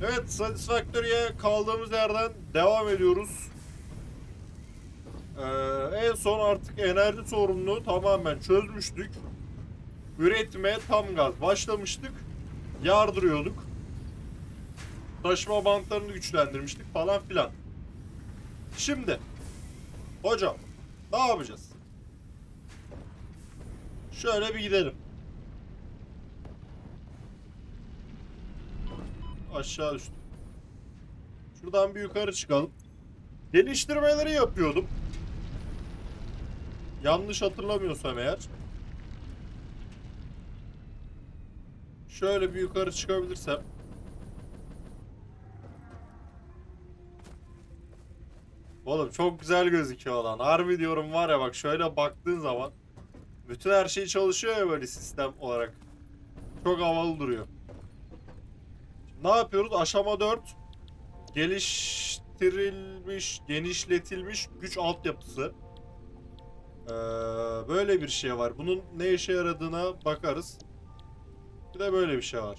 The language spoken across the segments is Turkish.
Evet, Satisfactory'e kaldığımız yerden devam ediyoruz. En son artık enerji sorununu tamamen çözmüştük. Üretime tam gaz başlamıştık. Yardırıyorduk. Taşıma bantlarını güçlendirmiştik falan filan. Şimdi hocam ne yapacağız? Şöyle bir gidelim. Aşağı düştüm. Şuradan bir yukarı çıkalım. Geliştirmeleri yapıyordum. Yanlış hatırlamıyorsam eğer. Şöyle bir yukarı çıkabilirsem. Oğlum çok güzel gözüküyor lan. Harbi diyorum var ya, bak şöyle baktığın zaman bütün her şey çalışıyor ya böyle sistem olarak. Çok havalı duruyor. Şimdi ne yapıyoruz? Aşama 4. Geliştirilmiş, genişletilmiş güç altyapısı. Böyle bir şey var. Bunun ne işe yaradığına bakarız. Bir de böyle bir şey var.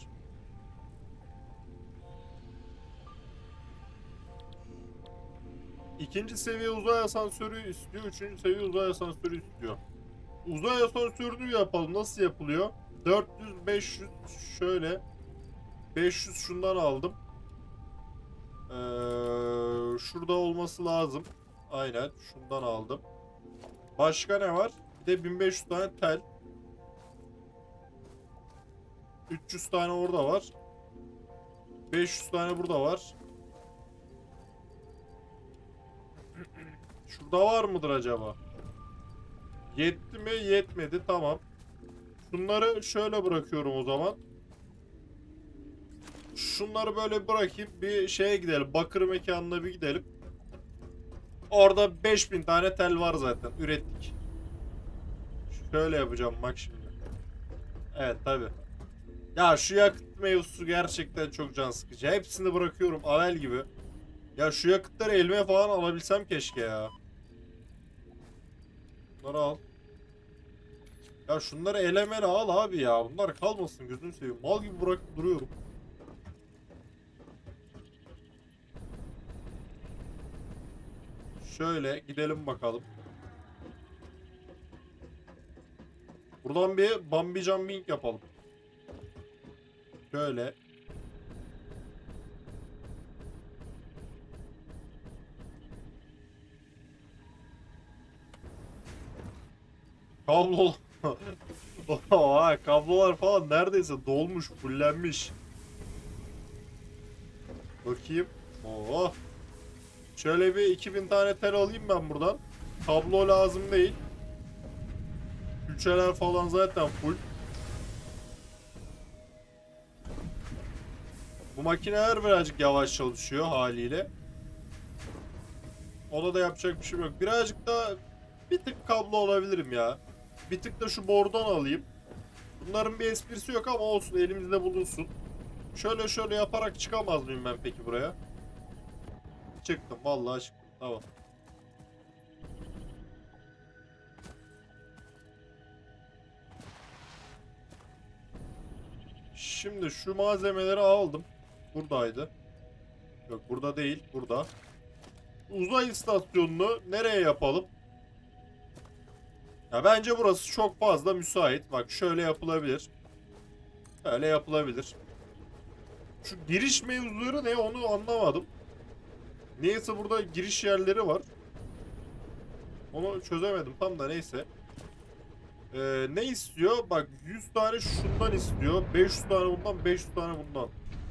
İkinci seviye uzay asansörü istiyor. Üçüncü seviye uzay asansörü istiyor. Uzay asansörünü yapalım. Nasıl yapılıyor? 400, 500 şöyle. 500 şundan aldım. Şurada olması lazım. Aynen şundan aldım. Başka ne var? Bir de 1500 tane tel. 300 tane orada var. 500 tane burada var. Şurada var mıdır acaba? Yetti mi? Yetmedi. Tamam. Şunları şöyle bırakıyorum o zaman. Şunları böyle bırakayım. Bir şeye gidelim. Bakır mekanına bir gidelim. Orada 5000 tane tel var zaten. Ürettik. Şöyle yapacağım bak şimdi. Evet tabi. Ya şu yakıt mevzusu gerçekten çok can sıkıcı. Hepsini bırakıyorum avel gibi. Ya şu yakıtları elime falan alabilsem keşke ya. Bunları al. Ya şunları elemeli al abi ya. Bunlar kalmasın, gözünü seveyim. Mal gibi bırakıp duruyorum. Şöyle gidelim bakalım. Buradan bir Bambi jumping yapalım. Şöyle. Kablo. Oha, kablolar falan neredeyse dolmuş, fullenmiş. Bakayım. Oo. Şöyle bir 2000 tane tel alayım ben buradan. Kablo lazım değil. Külçeler falan zaten full. Bu makineler birazcık yavaş çalışıyor haliyle. Ona da yapacak bir şey yok. Birazcık daha bir tık kablo alabilirim ya. Bir tık da şu borudan alayım. Bunların bir esprisi yok ama olsun, elimizde bulunsun. Şöyle şöyle yaparak çıkamaz mıyım ben peki buraya? Çıktım, vallahi çıktım. Tamam. Şimdi şu malzemeleri aldım. Buradaydı. Yok burada değil, burada. Uzay istasyonunu nereye yapalım? Ya bence burası çok fazla müsait. Bak şöyle yapılabilir. Böyle yapılabilir. Şu giriş mevzuları ne, onu anlamadım. Neyse burada giriş yerleri var. Onu çözemedim tam da, neyse. Ne istiyor? Bak 100 tane şundan istiyor. 500 tane bundan, 500 tane bundan.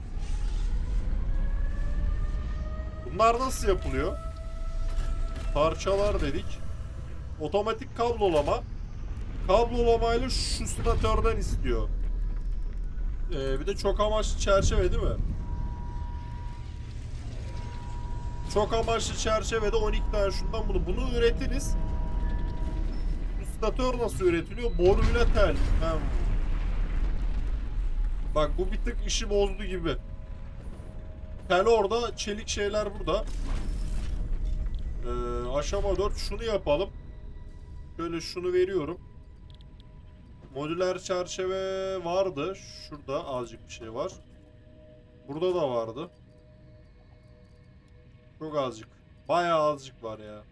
Bunlar nasıl yapılıyor? Parçalar dedik. Otomatik kablolama. Kablolamayla şu statörden istiyor. Bir de çok amaçlı çerçeve değil mi? Çok amaçlı çerçevede 12 tane şundan bunu. Bunu üretiriz. Bu statör nasıl üretiliyor? Boruyla tel. Bak bu bir tık işi bozdu gibi. Tel orada, çelik şeyler burada. Aşama 4 şunu yapalım. Şöyle şunu veriyorum. Modüler çerçeve vardı. Şurada azıcık bir şey var. Burada da vardı. Çok azıcık. Bayağı azıcık var ya.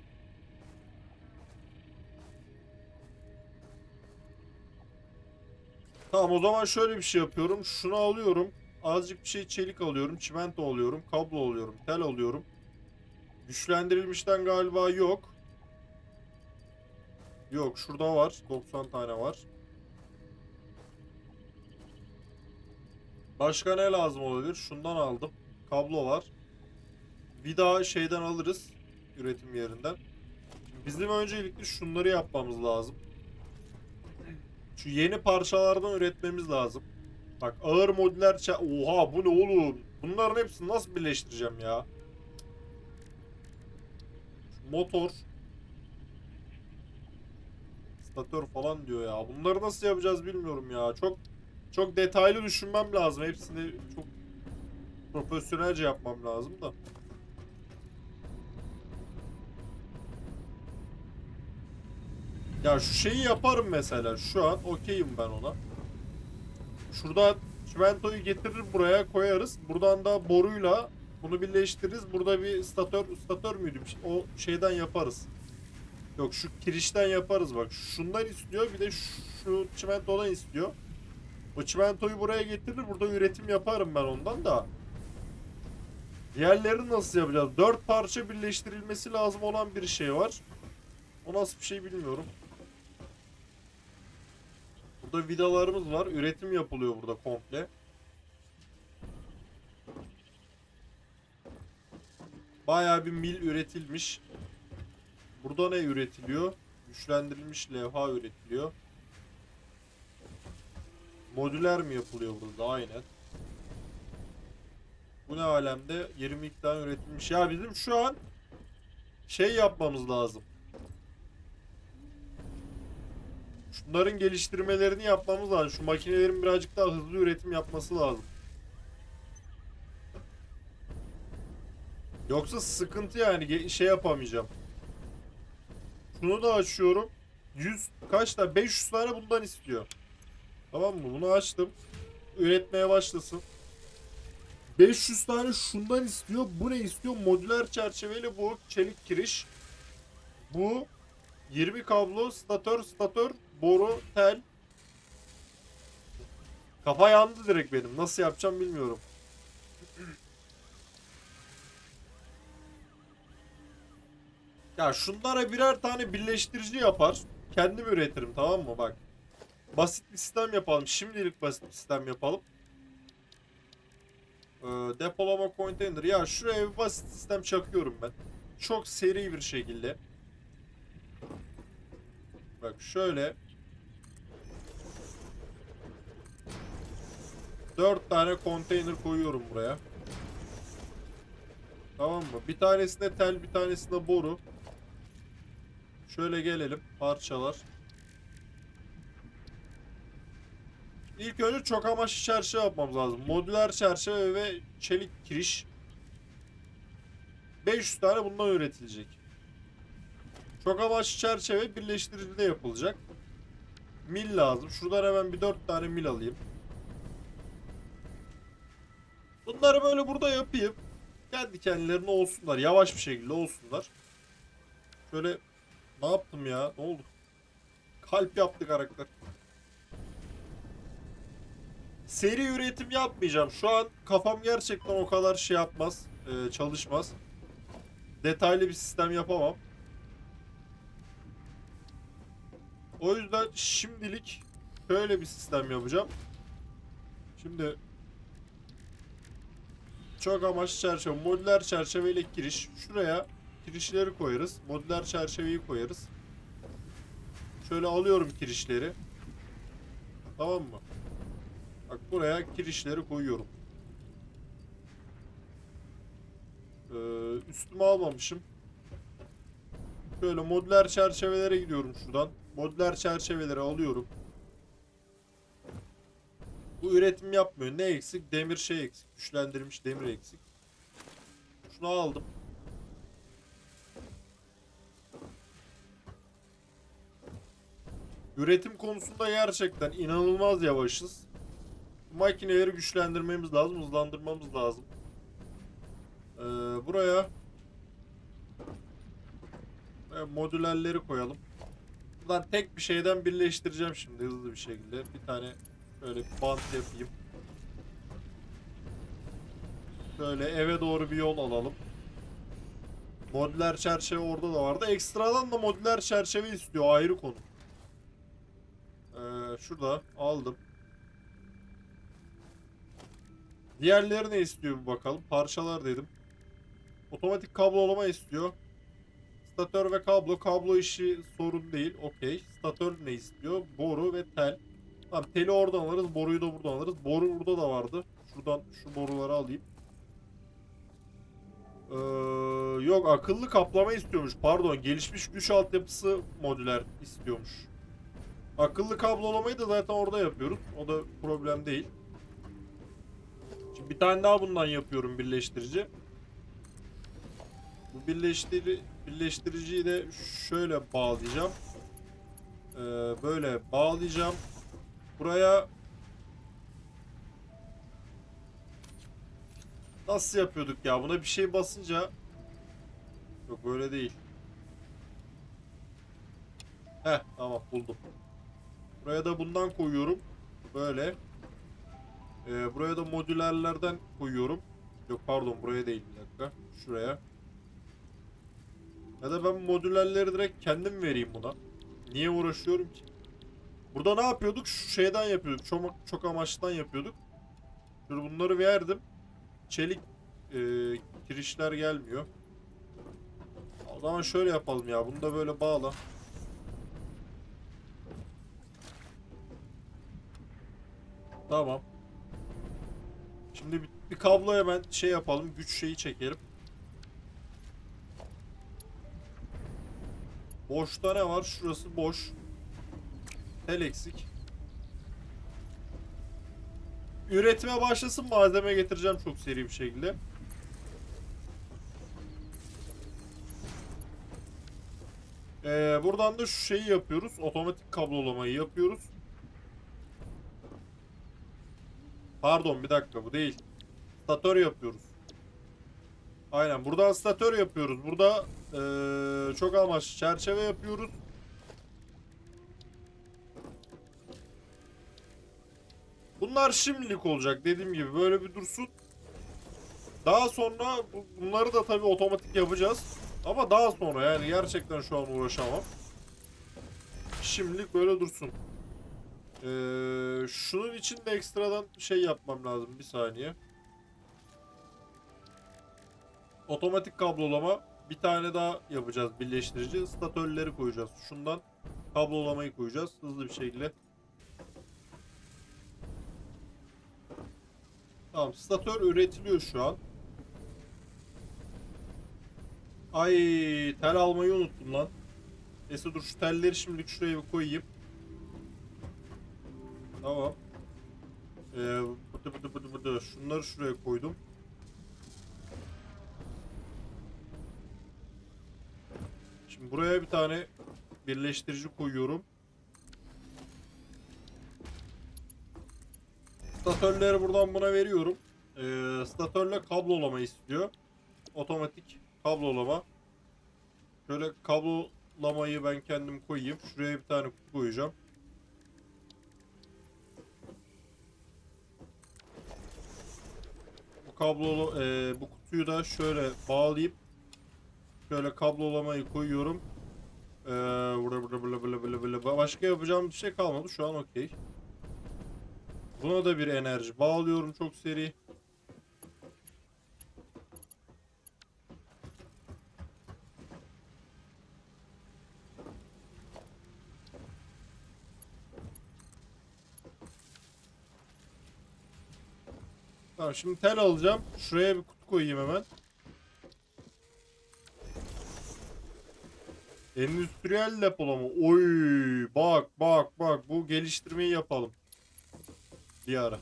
Tamam, o zaman şöyle bir şey yapıyorum. Şunu alıyorum. Azıcık bir şey çelik alıyorum. Çimento alıyorum. Kablo alıyorum. Tel alıyorum. Güçlendirilmişten galiba yok. Yok, şurada var. 90 tane var. Başka ne lazım olabilir? Şundan aldım. Kablo var. Bir daha şeyden alırız. Üretim yerinden. Bizim öncelikle şunları yapmamız lazım. Şu yeni parçalardan üretmemiz lazım. Bak, ağır modüler Oha, bu ne oğlum? Bunların hepsini nasıl birleştireceğim ya? Şu motor. Statör falan diyor ya. Bunları nasıl yapacağız bilmiyorum ya. Çok detaylı düşünmem lazım. Hepsini çok profesyonelce yapmam lazım da. Ya şu şeyi yaparım mesela. Şu an okeyim ben ona. Şuradan çimentoyu getirir buraya koyarız. Buradan da boruyla bunu birleştiririz. Burada bir statör müydü? O şeyden yaparız. Yok, şu kirişten yaparız bak. Şundan istiyor, bir de şu çimentodan istiyor. O çimentoyu buraya getirir. Burada üretim yaparım ben ondan da. Diğerlerini nasıl yapacağız? 4 parça birleştirilmesi lazım olan bir şey var. O nasıl bir şey bilmiyorum. Burada vidalarımız var. Üretim yapılıyor burada komple. Bayağı bir mil üretilmiş. Burada ne üretiliyor? Güçlendirilmiş levha üretiliyor. Modüler mi yapılıyor burada? Aynen. Bu ne alemde? 22 tane üretilmiş. Ya bizim şu an şey yapmamız lazım. Şunların geliştirmelerini yapmamız lazım. Şu makinelerin birazcık daha hızlı üretim yapması lazım. Yoksa sıkıntı yani, şey yapamayacağım. Şunu da açıyorum. 100 kaç tane? 500 tane bundan istiyor. Tamam mı? Bunu açtım. Üretmeye başlasın. 500 tane şundan istiyor. Bu ne istiyor? Modüler çerçeveli bu. Çelik kiriş. Bu 20 kablo, statör, boru, tel. Kafa yandı direkt benim. Nasıl yapacağım bilmiyorum. Ya şunlara birer tane birleştirici yapar. Kendim üretirim, tamam mı? Bak. Basit bir sistem yapalım. Şimdilik basit bir sistem yapalım. Depolama konteyner. Ya şuraya bir basit sistem çakıyorum ben. Çok seri bir şekilde. Bak şöyle. 4 tane konteyner koyuyorum buraya. Tamam mı? Bir tanesinde tel, bir tanesinde boru. Şöyle gelelim. Parçalar. İlk önce çok amaçlı çerçeve yapmamız lazım. Modüler çerçeve ve çelik kiriş. 500 tane bundan üretilecek. Çok amaçlı çerçeve birleştiricide yapılacak. Mil lazım. Şuradan hemen bir 4 tane mil alayım. Bunları böyle burada yapayım. Kendi kendilerine olsunlar. Yavaş bir şekilde olsunlar. Şöyle, ne yaptım ya? Ne oldu? Kalp yaptı karakter. Seri üretim yapmayacağım. Şu an kafam gerçekten o kadar şey yapmaz. Çalışmaz. Detaylı bir sistem yapamam. O yüzden şimdilik böyle bir sistem yapacağım. Şimdi çok amaçlı çerçeve, modüler çerçeveyle giriş. Şuraya kirişleri koyarız. Modüler çerçeveyi koyarız. Şöyle alıyorum kirişleri. Tamam mı? Bak, buraya kirişleri koyuyorum. Üstüme almamışım. Şöyle modüler çerçevelere gidiyorum şuradan. Modüler çerçeveleri alıyorum. Bu üretim yapmıyor. Ne eksik? Demir şey eksik. Güçlendirilmiş demir eksik. Şunu aldım. Üretim konusunda gerçekten inanılmaz yavaşız. Makineleri güçlendirmemiz lazım, hızlandırmamız lazım. Buraya Modülerleri koyalım. Buradan tek bir şeyden birleştireceğim şimdi hızlı bir şekilde. Bir tane şöyle bir bant yapayım. Şöyle eve doğru bir yol alalım. Modüler çerçeve orada da vardı. Ekstradan da modüler çerçeve istiyor, ayrı konu. Şurada aldım. Diğerleri ne istiyor bir bakalım. Parçalar dedim. Otomatik kablolama istiyor. Statör ve kablo. Kablo işi sorun değil. Okey. Statör ne istiyor? Boru ve tel. Tamam, teli oradan alırız. Boruyu da buradan alırız. Boru burada da vardı. Şuradan şu boruları alayım. Yok, akıllı kaplama istiyormuş. Pardon, gelişmiş güç altyapısı modüler istiyormuş. Akıllı kablolamayı da zaten orada yapıyoruz. O da problem değil. Şimdi bir tane daha bundan yapıyorum, birleştirici. Bu birleştiriciyi de şöyle bağlayacağım. Böyle bağlayacağım. Buraya nasıl yapıyorduk ya? Buna bir şey basınca... Yok, böyle değil. Heh, tamam, buldum. Buraya da bundan koyuyorum. Böyle. Buraya da modülerlerden koyuyorum. Yok pardon, buraya değil, bir dakika. Şuraya. Ya da ben modülerleri direkt kendim vereyim buna. Niye uğraşıyorum ki? Burada ne yapıyorduk? Şu şeyden yapıyorduk. Çok amaçtan yapıyorduk. Şöyle bunları verdim. Çelik kirişler gelmiyor. O zaman şöyle yapalım ya. Bunu da böyle bağla. Tamam. Şimdi bir kabloya ben şey yapalım. Güç şeyi çekelim. Boşta ne var? Şurası boş. Tel eksik. Üretime başlasın. Malzeme getireceğim çok seri bir şekilde. Buradan da şu şeyi yapıyoruz. Otomatik kablolamayı yapıyoruz. Pardon, bir dakika, bu değil. Statör yapıyoruz. Aynen, buradan statör yapıyoruz. Burada çok amaçlı çerçeve yapıyoruz. Bunlar şimdilik olacak, dediğim gibi böyle bir dursun. Daha sonra bunları da tabii otomatik yapacağız. Ama daha sonra, yani gerçekten şu an uğraşamam. Şimdilik böyle dursun. Şunun için de ekstradan şey yapmam lazım, bir saniye. Otomatik kablolama bir tane daha yapacağız, birleştirici. Statörleri koyacağız. Şundan kablolamayı koyacağız hızlı bir şekilde. Tamam, statör üretiliyor şu an. Ay, tel almayı unuttum lan. Neyse, dur şu telleri şimdilik şuraya bir koyayım. Tamam. Şunları şuraya koydum. Şimdi buraya bir tane birleştirici koyuyorum. Statörleri buradan buna veriyorum. Statörle kablolama istiyor. Otomatik kablolama. Şöyle kablolamayı ben kendim koyayım. Şuraya bir tane kutu koyacağım. Bu kutuyu da şöyle bağlayıp şöyle kablolamayı koyuyorum. Başka yapacağım bir şey kalmadı. Şu an okey. Buna da bir enerji bağlıyorum çok seri. Tamam, şimdi tel alacağım. Şuraya bir kutu koyayım hemen. Endüstriyel depolama. Oy, bak bak bak, bu geliştirmeyi yapalım bir ara.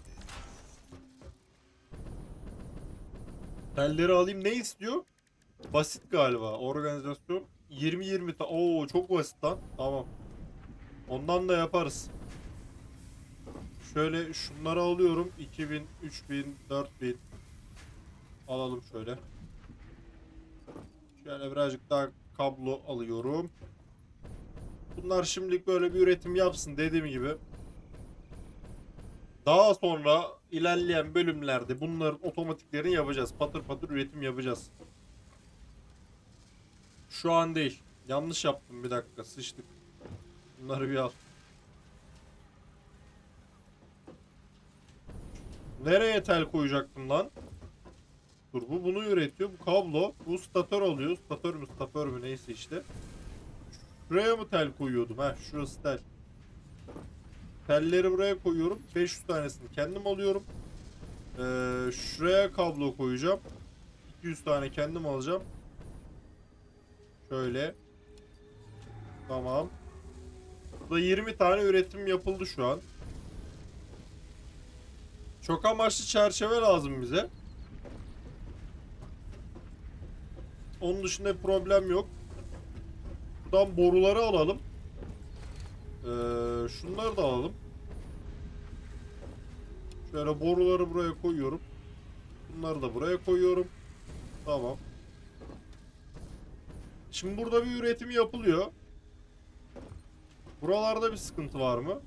Telleri alayım. Ne istiyor? Basit galiba. Organizasyon 20-20 Oo, çok basit lan. Tamam. Ondan da yaparız. Şöyle şunları alıyorum. 2000, 3000, 4000 alalım şöyle. Şöyle birazcık daha kablo alıyorum. Bunlar şimdilik böyle bir üretim yapsın dediğim gibi. Daha sonra ilerleyen bölümlerde bunların otomatiklerini yapacağız. Patır patır üretim yapacağız. Şu an değil. Yanlış yaptım, bir dakika sıçtık. Bunları bir al. Nereye tel koyacaktım lan? Dur, bu bunu üretiyor. Bu kablo. Bu statör oluyor. Statör mü neyse işte. Şuraya mı tel koyuyordum? Heh, şurası tel. Telleri buraya koyuyorum. 500 tanesini kendim alıyorum. Şuraya kablo koyacağım. 200 tane kendim alacağım. Şöyle. Tamam. Burada 20 tane üretim yapıldı şu an. Çok amaçlı çerçeve lazım bize. Onun dışında bir problem yok. Buradan boruları alalım. Şunları da alalım. Şöyle boruları buraya koyuyorum. Bunları da buraya koyuyorum. Tamam. Şimdi burada bir üretim yapılıyor. Buralarda bir sıkıntı var mı?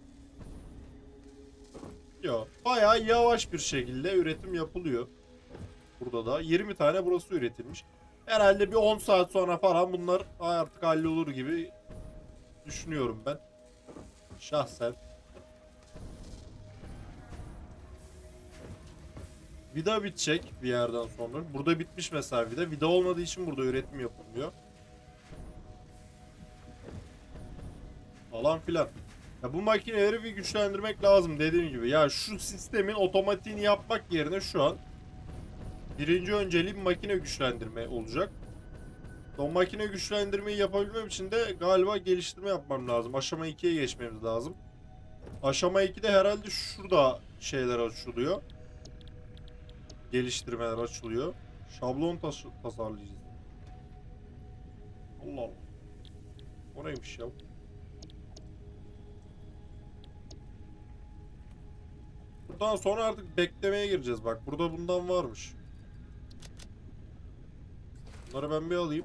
Yok. Bayağı yavaş bir şekilde üretim yapılıyor. Burada da 20 tane burası üretilmiş. Herhalde bir 10 saat sonra falan bunlar artık hallolur gibi düşünüyorum ben. Şahsen. Vida bitecek bir yerden sonra. Burada bitmiş mesela vida. Vida olmadığı için burada üretim yapılmıyor. Falan filan. Ya bu makineleri bir güçlendirmek lazım dediğim gibi. Ya şu sistemin otomatiğini yapmak yerine şu an birinci önceliğim makine güçlendirme olacak. O makine güçlendirmeyi yapabilmem için de galiba geliştirme yapmam lazım. Aşama 2'ye geçmemiz lazım. Aşama 2'de herhalde şurada şeyler açılıyor. Geliştirmeler açılıyor. Şablon tasarlayacağız. Allah Allah. O neymiş ya? Buradan sonra artık beklemeye gireceğiz. Bak burada bundan varmış. Bunları ben bir alayım.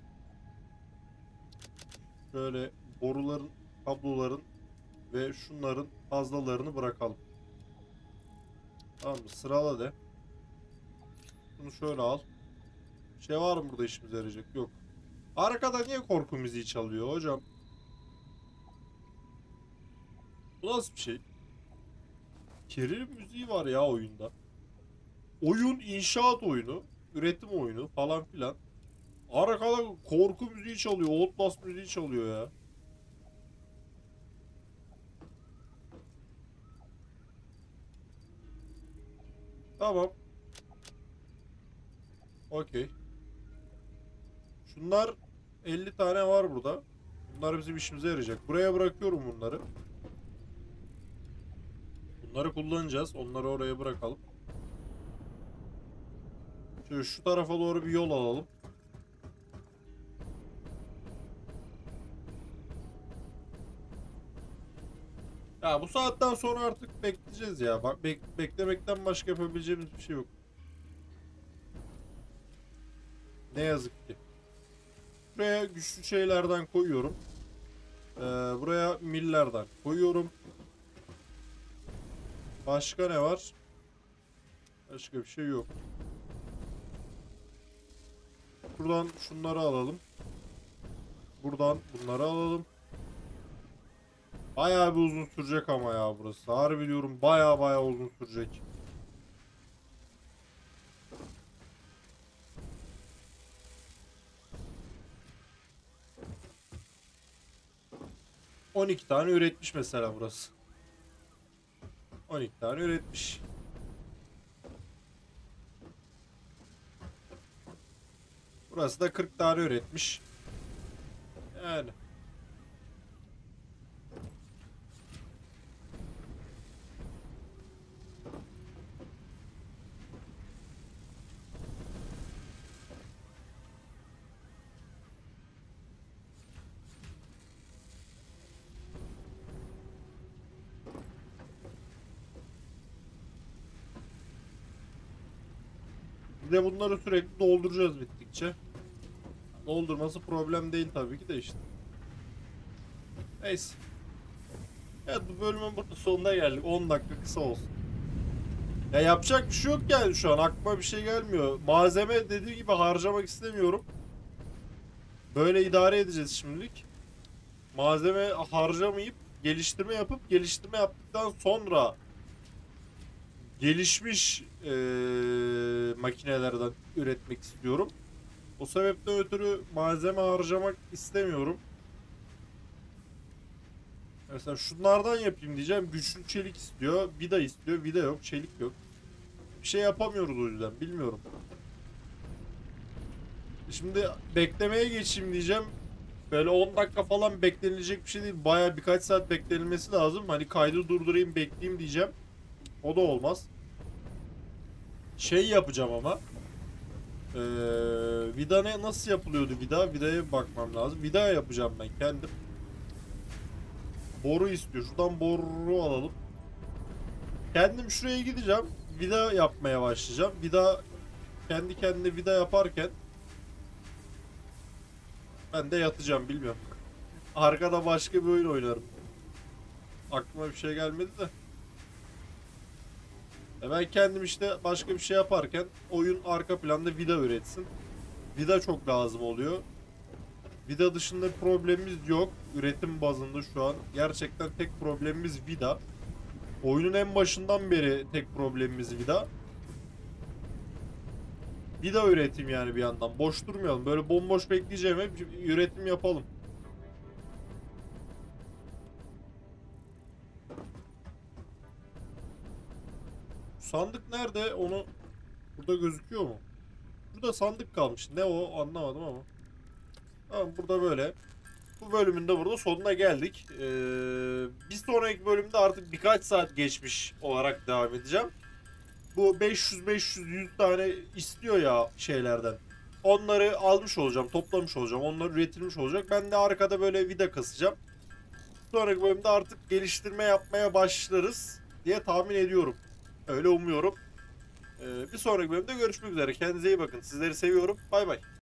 Şöyle boruların, kabloların ve şunların fazlalarını bırakalım. Tamam mı? Sırala de. Bunu şöyle al. Şey var mı burada işimize yarayacak? Yok. Arkada niye korku müziği çalıyor hocam? Bu nasıl bir şey? Gerilim müziği var ya oyunda. Oyun inşaat oyunu, üretim oyunu falan filan. Arkada korku müziği çalıyor, Outlast müziği çalıyor ya. Tamam. Okey. Şunlar 50 tane var burada. Bunlar bizim işimize yarayacak. Buraya bırakıyorum bunları. Bunları kullanacağız. Onları oraya bırakalım. Şöyle şu tarafa doğru bir yol alalım. Ya bu saatten sonra artık bekleyeceğiz ya. Bak beklemekten başka yapabileceğimiz bir şey yok. Ne yazık ki. Buraya güçlü şeylerden koyuyorum. Buraya millerden koyuyorum. Başka ne var? Başka bir şey yok. Buradan şunları alalım. Buradan bunları alalım. Bayağı bir uzun sürecek ama ya burası. Harbi diyorum, bayağı uzun sürecek. ...12 tane üretmiş mesela burası. 12 tane üretmiş. Burası da 40 tane üretmiş. Yani. Bir de bunları sürekli dolduracağız bittikçe. Doldurması problem değil tabii ki de işte. Neyse. Evet, bu bölümün burada sonuna geldik. 10 dakika kısa olsun. Ya yapacak bir şey yok yani şu an. Aklıma bir şey gelmiyor. Malzeme dediğim gibi harcamak istemiyorum. Böyle idare edeceğiz şimdilik. Malzeme harcamayıp geliştirme yapıp geliştirme yaptıktan sonra gelişmiş makinelerden üretmek istiyorum. O sebepten ötürü malzeme harcamak istemiyorum. Mesela şunlardan yapayım diyeceğim. Güçlü çelik istiyor. Vida istiyor. Vida yok. Çelik yok. Bir şey yapamıyoruz o yüzden. Bilmiyorum. Şimdi beklemeye geçeyim diyeceğim. Böyle 10 dakika falan beklenilecek bir şey değil. Baya birkaç saat beklenilmesi lazım. Hani kaydı durdurayım bekleyeyim diyeceğim. O da olmaz. Şey yapacağım ama. Ee, vida nasıl yapılıyordu vida? Vida'ya bir bakmam lazım. Vida yapacağım ben kendim. Boru istiyor. Şuradan boru alalım. Kendim şuraya gideceğim. Vida yapmaya başlayacağım. Vida kendi kendine vida yaparken ben de yatacağım, bilmiyorum. Arkada başka bir oyun oynarım. Aklıma bir şey gelmedi de. Ben kendim işte başka bir şey yaparken oyun arka planda vida üretsin. Vida çok lazım oluyor. Vida dışında bir problemimiz yok. Üretim bazında şu an gerçekten tek problemimiz vida. Oyunun en başından beri tek problemimiz vida. Vida üretim yani bir yandan. Boş durmayalım. Böyle bomboş bekleyeceğime bir üretim yapalım. Sandık nerede? Onu burada gözüküyor mu? Burada sandık kalmış. Ne o? Anlamadım ama. Tamam, burada böyle. Bu bölümün de burada sonuna geldik. Bir sonraki bölümde artık birkaç saat geçmiş olarak devam edeceğim. Bu 500-500-100 tane istiyor ya şeylerden. Onları almış olacağım, toplamış olacağım. Onlar üretilmiş olacak. Ben de arkada böyle vida kasacağım. Sonraki bölümde artık geliştirme yapmaya başlarız diye tahmin ediyorum. Öyle umuyorum. Bir sonraki bölümde görüşmek üzere. Kendinize iyi bakın. Sizleri seviyorum. Bay bay.